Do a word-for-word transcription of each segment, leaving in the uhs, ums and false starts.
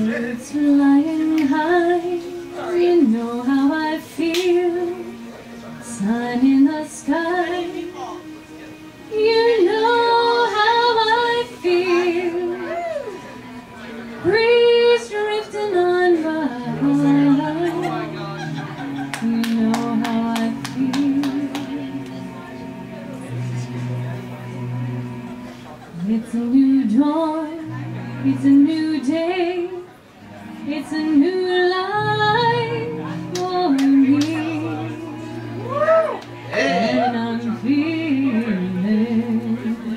Birds flying high, you know how I feel. Sun in the sky, you know how I feel. Breeze drifting on by, you know how I feel. It's a new dawn, it's a new day, it's a new life for me. And I'm feeling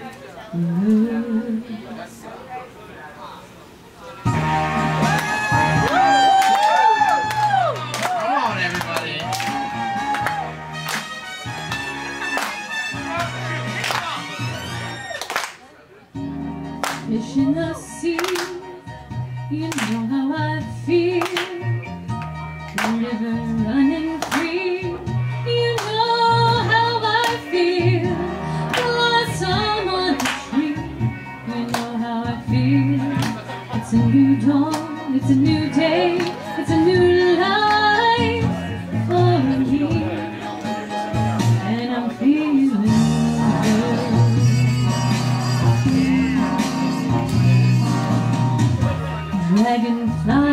good. Come on, everybody. Fish in the sea, you know how I feel. The river running free, you know how I feel. Blossom on the tree, you know how I feel. It's a new dawn, it's a new day, it's a new life for me. And I'm feeling good. Dragonfly